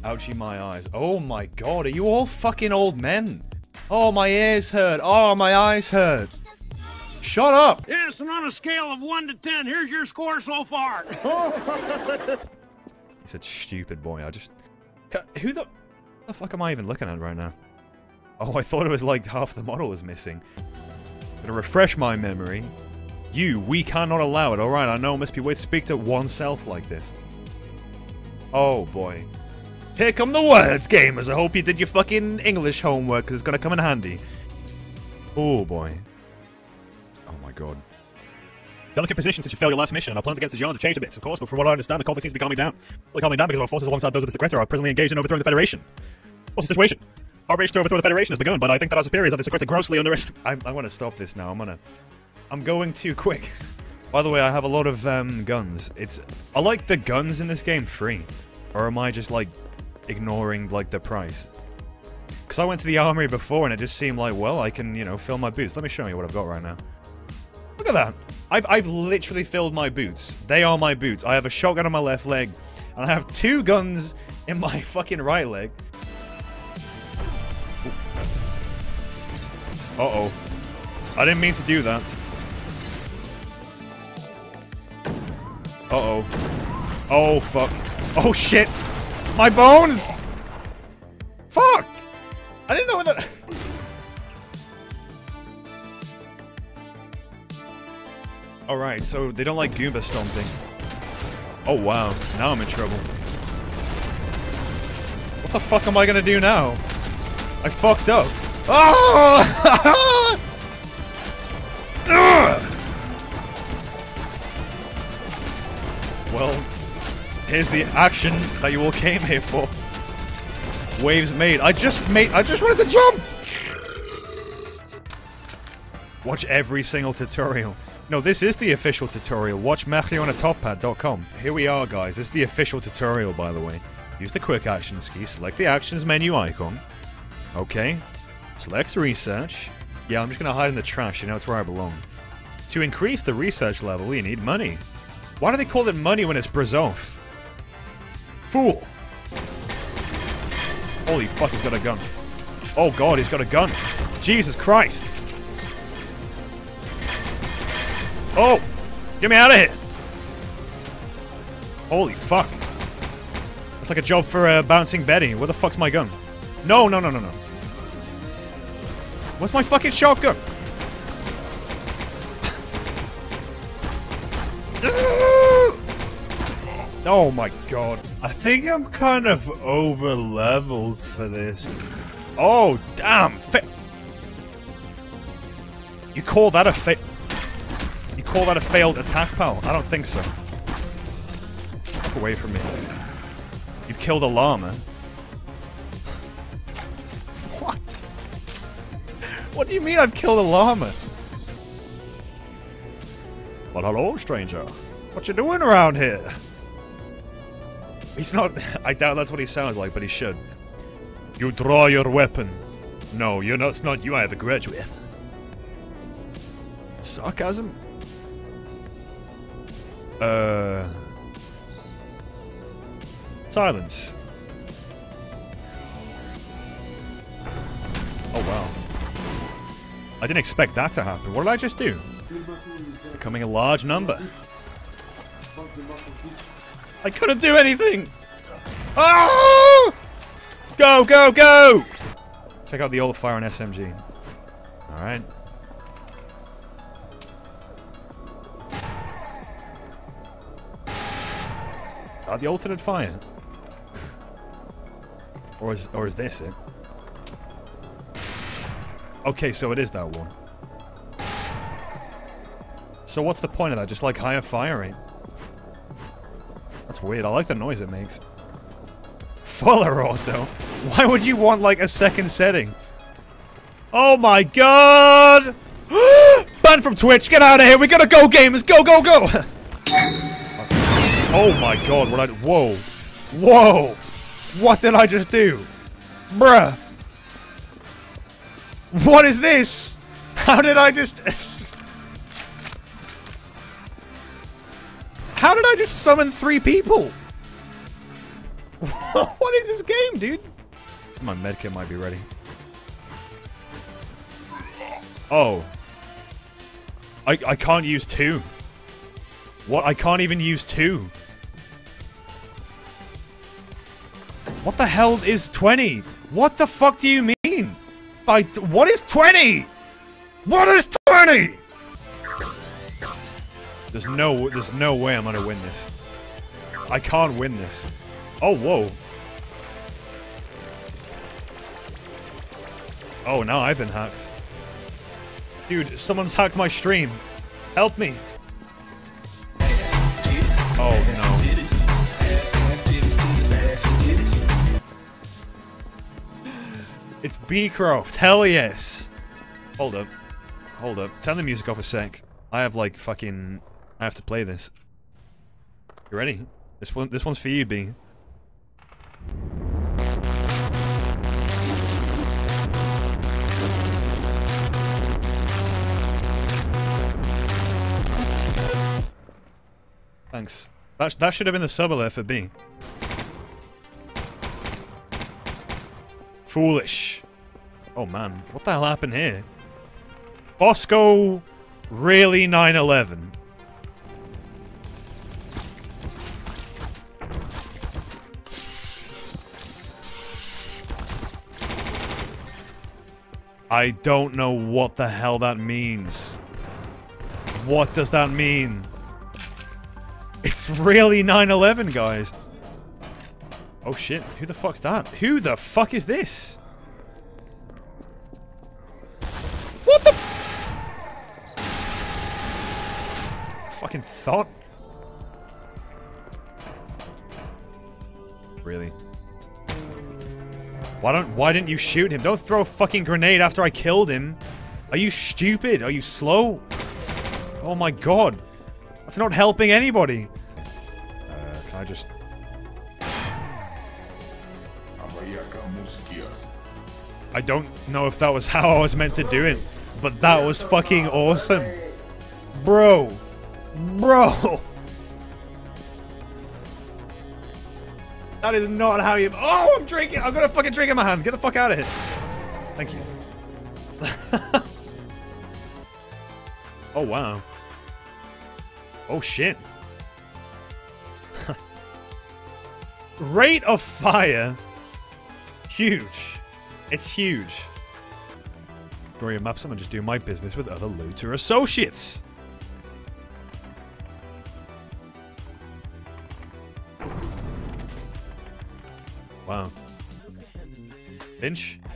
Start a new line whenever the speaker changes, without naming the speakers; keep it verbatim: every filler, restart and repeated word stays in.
Ouchie my eyes. Oh my god, are you all fucking old men? Oh, my ears hurt. Oh, my eyes hurt. Shut up!
Yes, and on a scale of one to ten, here's your score so far.
He said, stupid boy. I just... Who the... the fuck am I even looking at right now? Oh, I thought it was like half the model was missing. Gonna refresh my memory. You, we cannot allow it. Alright, I know it must be weird to speak to oneself like this. Oh, boy. Here come the words, gamers. I hope you did your fucking English homework, because it's gonna come in handy. Oh, boy. Oh, my god. Delicate position since you failed your last mission, and our plans against the Giants have changed a bit, of course, but from what I understand, the conflict seems to be calming down. Well, calming down because our forces alongside those of the Secretary are presently engaged in overthrowing the Federation. What's the situation? Our race to overthrow the Federation has begun, but I think that our superiors of the Secretary grossly underestimated. I'm, I'm gonna stop this now. I'm gonna... I'm going too quick. By the way, I have a lot of um, guns. It's... I like the guns in this game free. Or am I just, like, ignoring, like, the price? Because I went to the armory before and it just seemed like, well, I can, you know, fill my boots. Let me show you what I've got right now. Look at that. I've, I've literally filled my boots. They are my boots. I have a shotgun on my left leg. And I have two guns in my fucking right leg. Uh-oh. I didn't mean to do that. Uh-oh. Oh, fuck. Oh, shit! My bones! Fuck! I didn't know what that... Alright, so they don't like Goomba stomping. Oh, wow. Now I'm in trouble. What the fuck am I gonna do now? I fucked up. Oh! Well, here's the action that you all came here for. Waves made. I just made- I just wanted to jump! Watch every single tutorial. No, this is the official tutorial. Watch Mario on a top pad dot com. Here we are, guys. This is the official tutorial, by the way. Use the quick actions key. Select the actions menu icon. Okay. Select research. Yeah, I'm just gonna hide in the trash. You know, it's where I belong. To increase the research level, you need money. Why do they call it money when it's Brazov? Fool! Holy fuck, he's got a gun. Oh god, he's got a gun. Jesus Christ! Oh! Get me out of here! Holy fuck. That's like a job for uh, Bouncing Betty. Where the fuck's my gun? No, no, no, no, no. What's my fucking shotgun? Oh my god. I think I'm kind of over-leveled for this. Oh, damn. Fa you call that a fa- You call that a failed attack, pal? I don't think so. Get away from me. You've killed a llama. What? What do you mean I've killed a llama? Well, hello, stranger. What you doing around here? He's not... I doubt that's what he sounds like, but he should. You draw your weapon. No, you're not, it's not you I have a grudge with. Sarcasm? Uh... Silence. Oh, wow. I didn't expect that to happen. What did I just do? Becoming a large number. I couldn't do anything! Oh! Go, go, go! Check out the old fire on S M G. Alright. Uh, the alternate fire. Or is, or is this it? Okay, so it is that one. So what's the point of that? Just like higher fire rate? That's weird. I like the noise it makes. Fuller auto? Why would you want like a second setting? Oh my god! Banned from Twitch! Get out of here! We gotta go, gamers! Go, go, go! Oh my god, what I- Whoa. Whoa! What did I just do? Bruh! What is this? How did I just... How did I just summon three people? What is this game, dude? My medkit might be ready. Oh. I, I can't use two. What? I can't even use two. What the hell is twenty? What the fuck do you mean? By what is twenty? What is twenty? There's no, there's no way I'm gonna win this. I can't win this. Oh, whoa. Oh, now I've been hacked. Dude, someone's hacked my stream. Help me. Oh, no. It's Beecroft. Hell yes. Hold up. Hold up. Turn the music off a sec. I have like fucking... I have to play this. You ready? This one, this one's for you, B. Thanks. That, that should have been the sub alert for B. Foolish. Oh man, what the hell happened here? Bosco really nine eleven. I don't know what the hell that means. What does that mean? It's really nine eleven, guys. Oh shit, who the fuck's that? Who the fuck is this? What the? Fucking thought. Really? Why don't- why didn't you shoot him? Don't throw a fucking grenade after I killed him. Are you stupid? Are you slow? Oh my god. That's not helping anybody. Uh, can I just... I don't know if that was how I was meant to do it, but that was fucking awesome. Bro. Bro. That is not how you... Oh, I'm drinking. I've got a fucking drink in my hand. Get the fuck out of here. Thank you. Oh, wow. Oh, shit. Rate of fire. Huge. It's huge. Gloria maps, I'm gonna just do my business with other looter associates. Wow. Finch?